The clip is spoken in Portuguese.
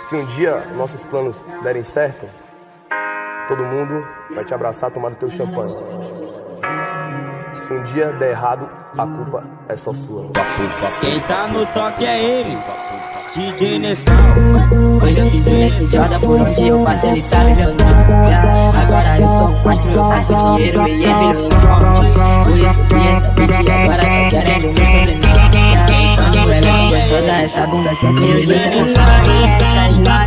Se um dia nossos planos derem certo, todo mundo vai te abraçar tomando teu champanhe. Se um dia der errado, a culpa é só sua. Quem tá no toque é ele, DJ Nescau. Hoje eu piso nesse Jordan, por onde eu passo ele sabe meu nome. Agora eu sou um monstro, eu faço dinheiro e empilho em pontes. Por isso que essa bitch agora tá querendo me sobrenome. Quando ela é gostosa, essa bunda que eu disse. Essas